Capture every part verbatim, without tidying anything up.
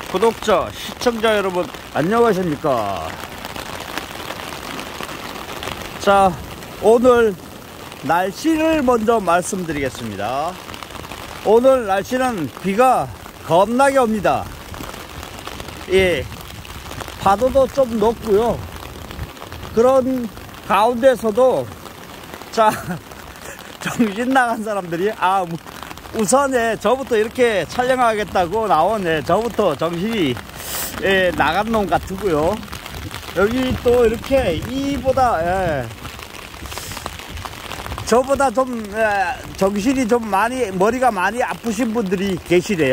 구독자, 시청자 여러분 안녕하십니까. 자, 오늘 날씨를 먼저 말씀드리겠습니다. 오늘 날씨는 비가 겁나게 옵니다. 예, 파도도 좀 높고요. 그런 가운데서도 자, 정신 나간 사람들이 아 우선에 저부터 이렇게 촬영하겠다고 나오네. 저부터 정신이 예, 나간 놈 같고요. 여기 또 이렇게 이보다 예, 저보다 좀 예, 정신이 좀 많이 머리가 많이 아프신 분들이 계시네요.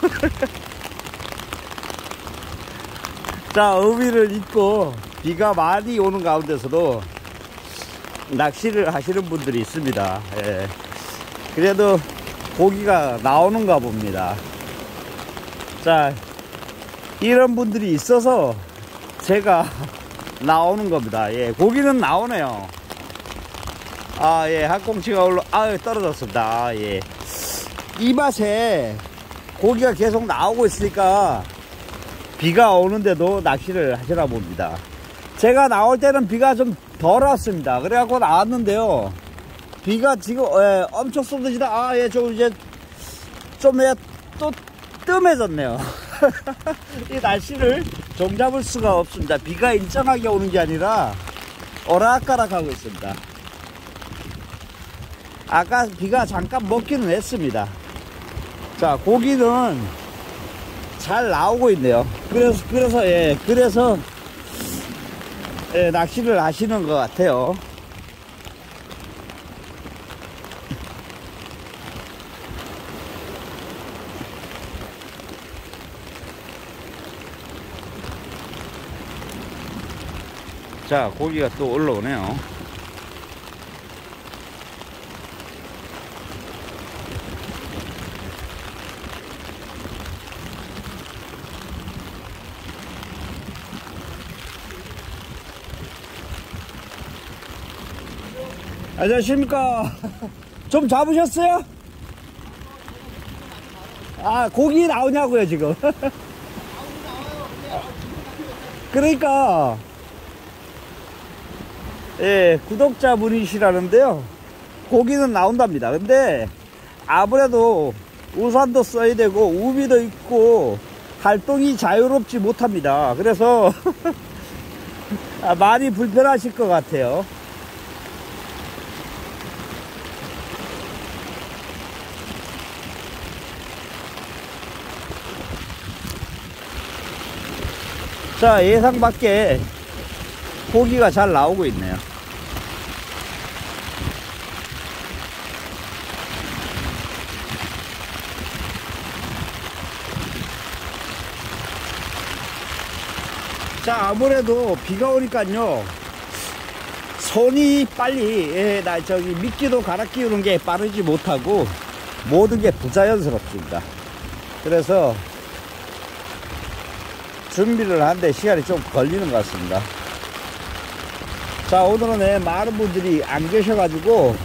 자, 의미를 잊고 비가 많이 오는 가운데서도 낚시를 하시는 분들이 있습니다. 예. 그래도 고기가 나오는가 봅니다. 자, 이런 분들이 있어서 제가 나오는 겁니다. 예, 고기는 나오네요. 아, 예, 학꽁치가 올라, 아, 떨어졌습니다. 아, 예. 이 맛에 고기가 계속 나오고 있으니까 비가 오는데도 낚시를 하시나 봅니다. 제가 나올 때는 비가 좀 덜 왔습니다. 그래갖고 나왔는데요. 비가 지금 예, 엄청 쏟아지다. 아, 예, 좀 이제 좀 예, 또 뜸해졌네요. 이 날씨를 종잡을 수가 없습니다. 비가 일정하게 오는 게 아니라 오락가락하고 있습니다. 아까 비가 잠깐 먹기는 했습니다. 자, 고기는 잘 나오고 있네요. 그래서 그래서 예, 그래서 예, 낚시를 하시는 것 같아요. 자, 고기가 또 올라오네요. 안녕하십니까. 좀 잡으셨어요? 아, 고기 나오냐고요 지금. 그러니까 예, 구독자분이시라는데요, 고기는 나온답니다. 근데 아무래도 우산도 써야 되고 우비도 있고 활동이 자유롭지 못합니다. 그래서 많이 불편하실 것 같아요. 자, 예상 밖에 고기가 잘 나오고 있네요. 자, 아무래도 비가 오니까요, 손이 빨리 예, 나 저기 미끼도 갈아 끼우는 게 빠르지 못하고 모든 게 부자연스럽습니다. 그래서 준비를 하는데 시간이 좀 걸리는 것 같습니다. 자, 오늘은 예, 많은 분들이 안 계셔가지고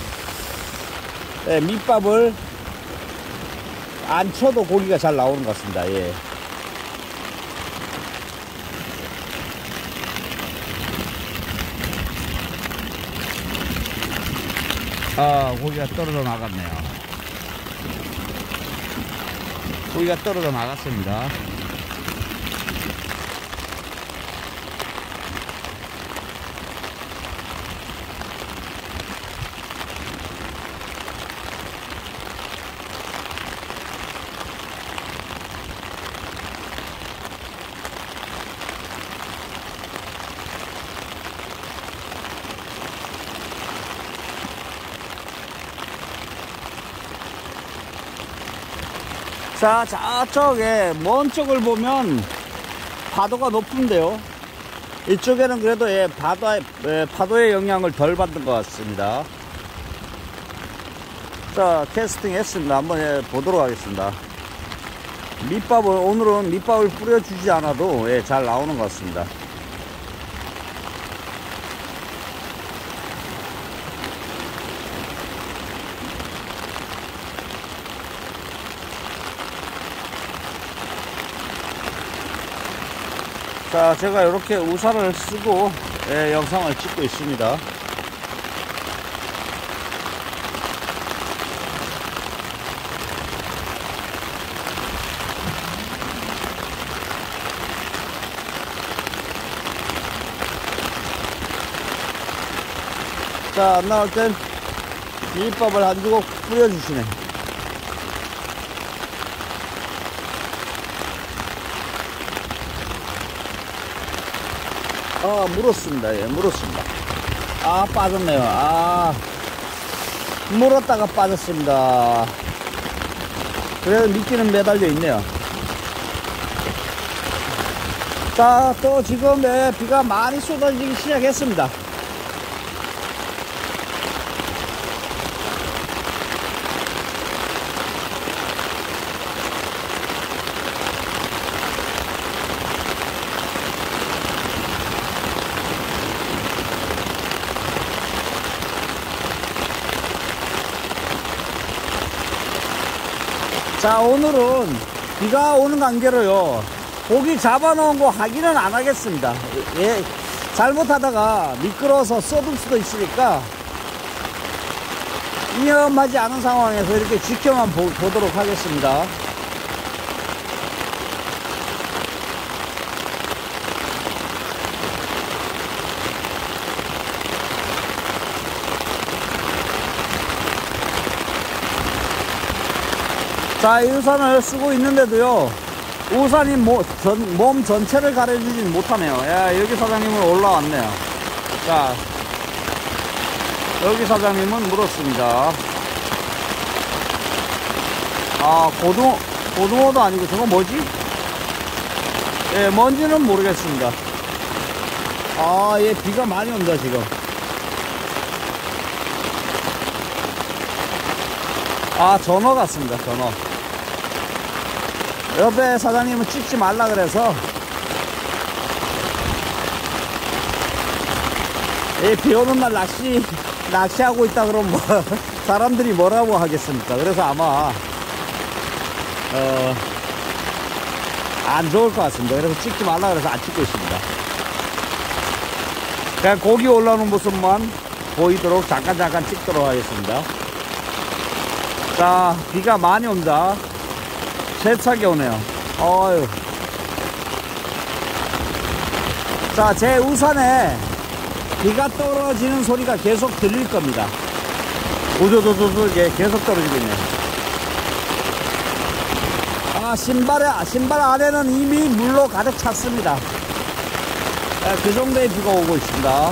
예, 밑밥을 안 쳐도 고기가 잘 나오는 것 같습니다. 예. 아, 고기가 떨어져 나갔네요. 고기가 떨어져 나갔습니다. 자, 저쪽에 먼 쪽을 보면 파도가 높은데요, 이쪽에는 그래도 예, 바다의, 예, 파도의 영향을 덜 받는 것 같습니다. 자, 캐스팅 했습니다. 한번 예, 보도록 하겠습니다. 밑밥을, 오늘은 밑밥을 뿌려주지 않아도 예, 잘 나오는 것 같습니다. 자, 제가 이렇게 우산을 쓰고 예, 영상을 찍고 있습니다. 자, 안 나올 땐 비빔밥을 한 주걱 뿌려주시네. 아, 물었습니다. 예, 물었습니다. 아, 빠졌네요. 아, 물었다가 빠졌습니다. 그래도 미끼는 매달려 있네요. 자, 또 지금 예, 비가 많이 쏟아지기 시작했습니다. 자, 오늘은 비가 오는 관계로요, 고기 잡아놓은 거 확인은 안 하겠습니다. 예, 잘못하다가 미끄러워서 쏟을 수도 있으니까 위험하지 않은 상황에서 이렇게 지켜만 보, 보도록 하겠습니다. 자, 이 우산을 쓰고 있는데도요, 우산이 모, 전, 몸 전체를 가려주진 못하네요. 야, 여기 사장님은 올라왔네요. 자, 여기 사장님은 물었습니다. 아, 고등어, 고등어도 아니고 저건 뭐지? 예, 뭔지는 모르겠습니다. 아, 얘 비가 많이 온다, 지금. 아, 전어 같습니다, 전어. 옆에 사장님은 찍지 말라 그래서 이 비 오는 날 낚시 낚시하고 있다 그러면 뭐 사람들이 뭐라고 하겠습니까? 그래서 아마 어, 안 좋을 것 같습니다. 그래서 찍지 말라 그래서 안 찍고 있습니다. 그냥 고기 올라오는 모습만 보이도록 잠깐 잠깐 찍도록 하겠습니다. 자, 비가 많이 온다. 세차게 오네요. 어휴. 자, 제 우산에 비가 떨어지는 소리가 계속 들릴 겁니다. 우두두두두 계속 떨어지고 있네요. 아, 신발에, 신발 안에는 이미 물로 가득 찼습니다. 네, 그 정도의 비가 오고 있습니다.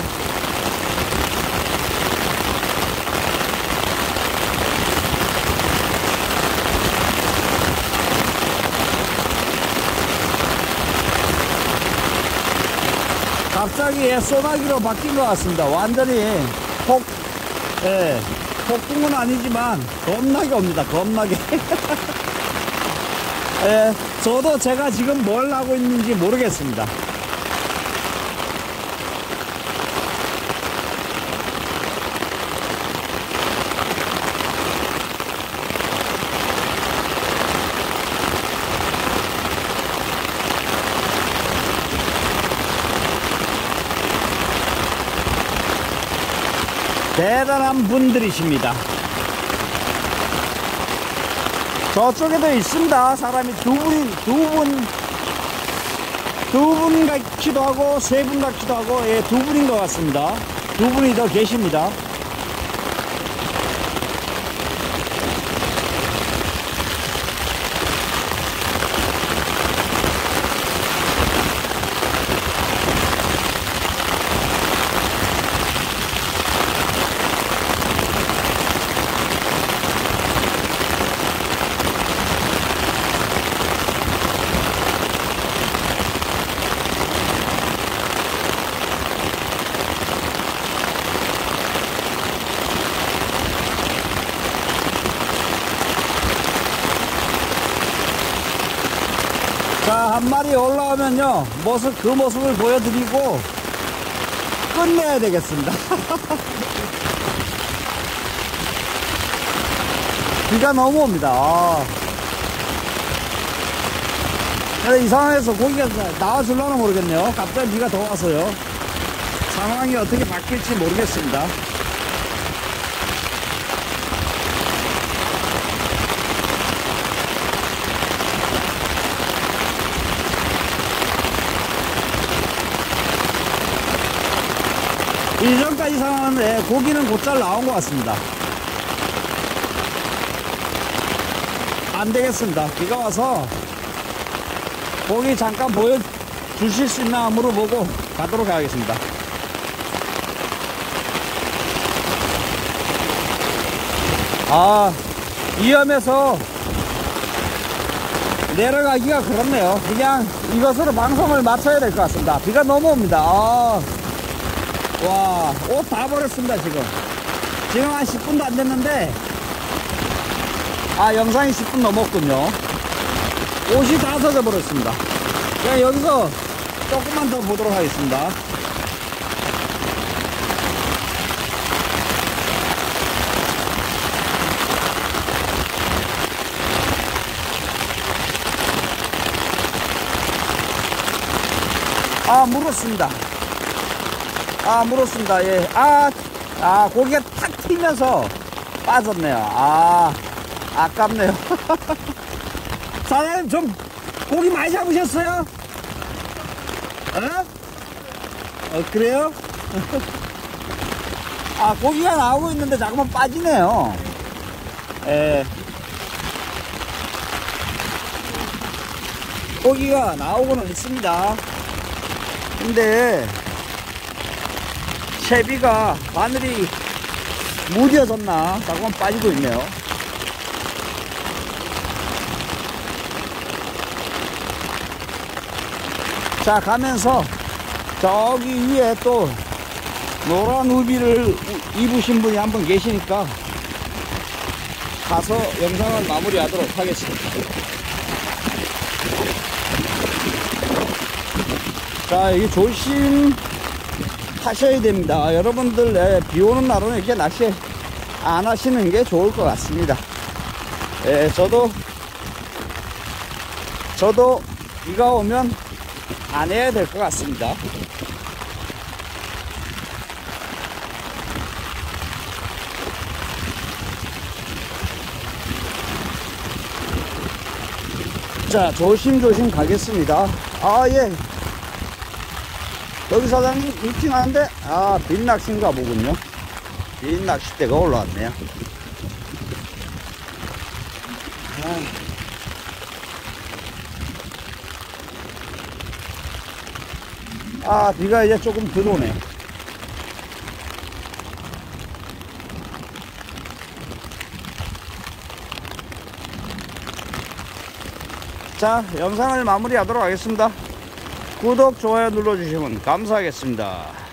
갑자기 소나기로 바뀐 것 같습니다. 완전히 폭, 예, 폭풍은 아니지만 겁나게 옵니다. 겁나게. 예, 저도 제가 지금 뭘 하고 있는지 모르겠습니다. 대단한 분들이십니다. 저쪽에도 있습니다. 사람이 두 분이, 두 분, 두 분 같기도 하고, 세 분 같기도 하고, 예, 두 분인 것 같습니다. 두 분이 더 계십니다. 자, 한 마리 올라오면요, 모습, 그 모습을 보여드리고 끝내야 되겠습니다. 비가 너무 옵니다. 아. 근데 이 상황에서 고기가 나와줄려나 모르겠네요. 갑자기 비가 더 와서요. 상황이 어떻게 바뀔지 모르겠습니다. 이전까지 상황은 고기는 곧잘 나온 것 같습니다. 안 되겠습니다. 비가 와서 고기 잠깐 보여주실 수 있나 물어보고 가도록 하겠습니다. 아, 위험해서 내려가기가 그렇네요. 그냥 이것으로 방송을 마쳐야 될 것 같습니다. 비가 너무 옵니다. 아, 와, 옷 다 버렸습니다. 지금 지금 한 십 분도 안 됐는데, 아, 영상이 십 분 넘었군요. 옷이 다 젖어 버렸습니다. 그냥 여기서 조금만 더 보도록 하겠습니다. 아, 물었습니다. 아, 물었습니다. 예. 아, 아, 고기가 탁 튀면서 빠졌네요. 아, 아깝네요. 사장님, 좀 고기 많이 잡으셨어요? 어? 어, 그래요? 아, 고기가 나오고 있는데 자꾸만 빠지네요. 예. 고기가 나오고는 있습니다. 근데 채비가 바늘이 무뎌졌나 자꾸만 빠지고 있네요. 자, 가면서 저기 위에 또 노란 우비를 입으신 분이 한 분 계시니까 가서 영상을 마무리하도록 하겠습니다. 자, 이게 조심 하셔야 됩니다. 여러분들, 예, 비 오는 날은 이렇게 낚시 안 하시는 게 좋을 것 같습니다. 예, 저도 저도 비가 오면 안 해야 될 것 같습니다. 자, 조심조심 가겠습니다. 아, 예. 여기 사장님 미팅하는데, 아, 빈낚시인가 보군요. 빈낚시대가 올라왔네요. 아, 비가 이제 조금 들어오네. 자, 영상을 마무리하도록 하겠습니다. 구독, 좋아요 눌러주시면 감사하겠습니다.